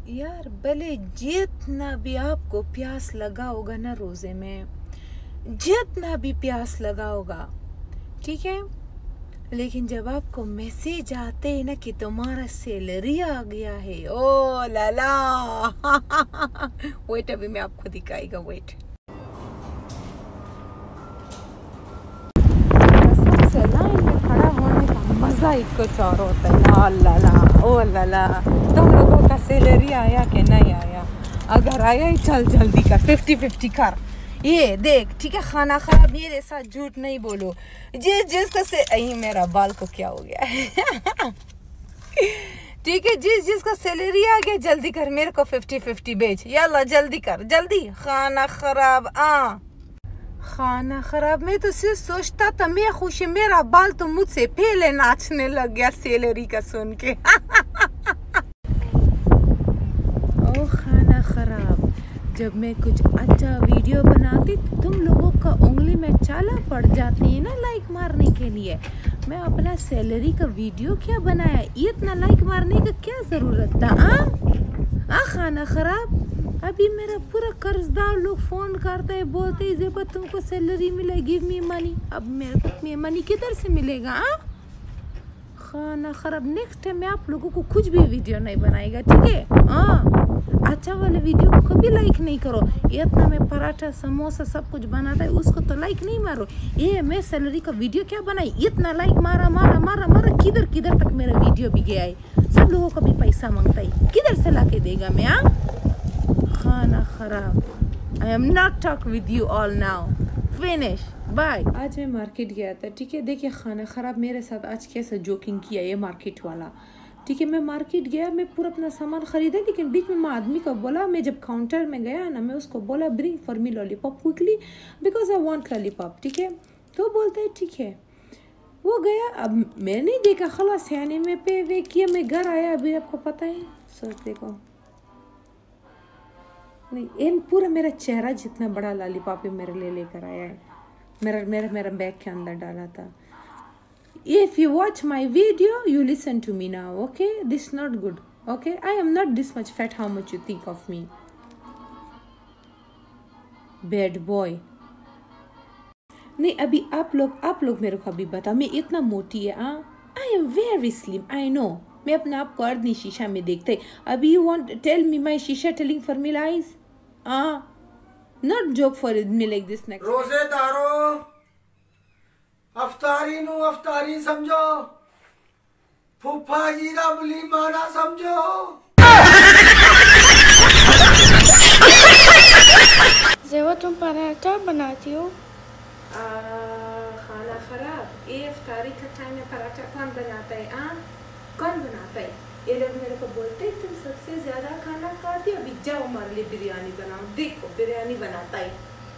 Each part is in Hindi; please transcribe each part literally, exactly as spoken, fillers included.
यार भले जितना भी आपको प्यास लगा होगा ना रोजे में, जितना भी प्यास लगा होगा, ठीक है, लेकिन जब आपको मैसेज आते हैं ना कि तुम्हारा सैलरी आ गया है, ओ लाला वेट, अभी मैं आपको दिखाएगा, वेट। सबसे लाइन में खड़ा होने का मजा ही कुछ और होता है। ओ लाला, ओ लाला, तुम लोगों का सैलरी आया कि नहीं आया? अगर आया ही चल जल्दी कर, फिफ्टी फिफ्टी कर। ये देख, ठीक है, खाना खराब, मेरे साथ झूठ नहीं बोलो। जिस जिसका से अही मेरा बाल को क्या हो गया है ठीक है, जिस जिसका सैलरी आ गया जल्दी कर, मेरे को फिफ्टी फिफ्टी भेज, यल्ला जल्दी कर, जल्दी। खाना खराब, आ खाना खराब, मैं तो सिर्फ सोचता था मैं खुश, मेरा बाल तो मुझसे पहले नाचने लग गया सैलरी का सुन के ओ खाना खराब, जब मैं कुछ अच्छा वीडियो बनाती तो तुम लोगों का उंगली में चाला पड़ जाती है ना लाइक मारने के लिए। मैं अपना सैलरी का वीडियो क्या बनाया, इतना लाइक मारने का क्या जरूरत था? आ? आ खाना खराब, अभी मेरा पूरा कर्जदार लोग फोन करते हैं, बोलते हैं जेबा तुमको सैलरी मिले, गिव मी मनी। अब मेरे को मनी किधर से मिलेगा? आ? खाना खराब, नेक्स्ट टाइम मैं आप लोगों को कुछ भी वीडियो नहीं बनाएगा, ठीक है? हाँ, अच्छा वाले वीडियो को कभी लाइक नहीं करो। इतना मैं पराठा समोसा सब कुछ बनाता है, उसको तो लाइक नहीं मारो। ये मैं सैलरी का वीडियो क्या बनाई, इतना लाइक मारा मारा मारा मारा, किधर किधर तक मेरा वीडियो भी गया है। सब लोगों का भी पैसा मांगता है, किधर से ला के देगा मैं? आ? खाना खराब, I am not talk with you all now, finish, bye. आज मैं मार्केट गया था, ठीक है, देखिए खाना खराब मेरे साथ आज कैसा जोकिंग किया ये मार्केट वाला, ठीक है। मैं मार्केट गया, मैं पूरा अपना सामान खरीदा, लेकिन बीच में मैं आदमी को बोला, मैं जब काउंटर में गया ना, मैं उसको बोला bring for me lollipop quickly because I want lollipop, ठीक है। तो बोलते हैं ठीक है, वो गया। अब मैंने नहीं देखा, खलास यानी मैं पे वे किया, मैं घर आया, अभी आपको पता है, सोच देखो नहीं, इन पूरा मेरा चेहरा जितना बड़ा लॉलीपॉप मेरे लिए लेकर आया है, मेरा मेरा मेरा बैग के अंदर डाला था। If you watch my video, you listen to me now, okay? This is not good, okay? I am not this much fat, how much you think of me. Bad boy. नहीं, अभी आप लोग आप लोग मेरे को अभी बताओ, मैं इतना मोटी है? हाँ, I am very slim, I know. मैं अपने आप को अर्धनी शीशा में देखते, अभी you want tell me my शीशा telling for me lies? हाँ, not joke for me like this next. रोजेदारो अफ्तारी नु अफ्तारी समझो, फुफा जी दा वलीमाना समझो। ज़ेबा तुम पराठा बनाती हो? आ, खाना खराब, ये अफ्तारी का टाइम में पराठा कौन बनाता है? आ? कौन बनाता है? ये लोग मेरे को बोलते हैं तुम सबसे ज्यादा खाना खाती हो, अभी जाओ हमारे लिए बिरयानी बनाओ, देखो बिरयानी बनाता है।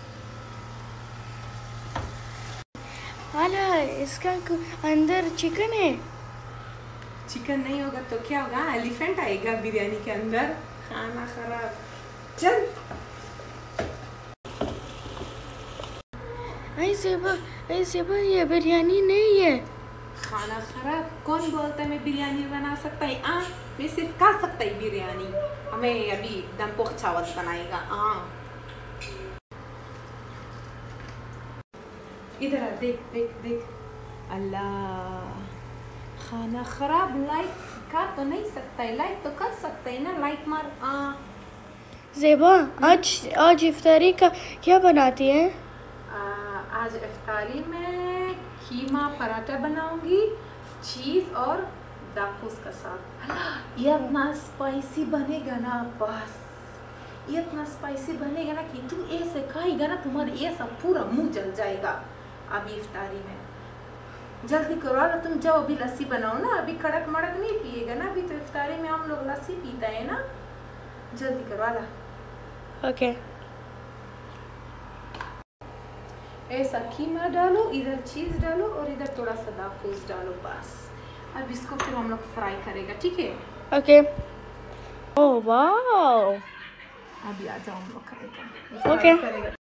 अला, इसका अंदर चिकन है? चिकन नहीं होगा तो क्या होगा? एलिफेंट आएगा बिरयानी के अंदर। खाना खराब, चल। ऐ ज़ेबा, ऐ ज़ेबा, ये बिरयानी नहीं है। खाना खराब, कौन बोलता है मैं बिरयानी बना सकता है? आ, मैं सिर्फ खा सकता है बिरयानी, हमें अभी दम पोख चावल बनाएगा। आ, इधर आ, देख देख देख, अल्लाह, खाना खराब, लाइक का तो नहीं सकता है, लाइक तो कर सकता है ना, लाइक मार। आ ज़ेबा, आज आज इफ्तारी का क्या बनाती है? आ, आज इफ्तारी में कीमा पराठा बनाऊंगी, चीज़ और दाखूस का साथ। ये इतना स्पाइसी बनेगा ना, बस ये इतना स्पाइसी बनेगा ना कि तुम ऐसे खाएगा ना, तुम्हारे ये सब पूरा मुंह जल जाएगा। अभी इफ्तारी में जल्दी करो ना, तुम जाओ अभी लस्सी बनाओ ना, अभी कड़क मड़क नहीं पिएगा ना, अभी तो इफ्तारी में हम लोग लस्सी पीता है ना, जल्दी करो ना। ओके, ऐसा कीमा डालो, इधर चीज़ डालो और इधर थोड़ा सा दाखूस डालो, बस। अब इसको फिर हम लोग फ्राई करेगा, ठीक है? ओके। ओह वाह, अभी आ जाओ हम लोग करेगा, ओके। करेगा।